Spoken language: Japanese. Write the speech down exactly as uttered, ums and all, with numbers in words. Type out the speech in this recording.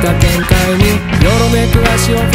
た見解によろめく足を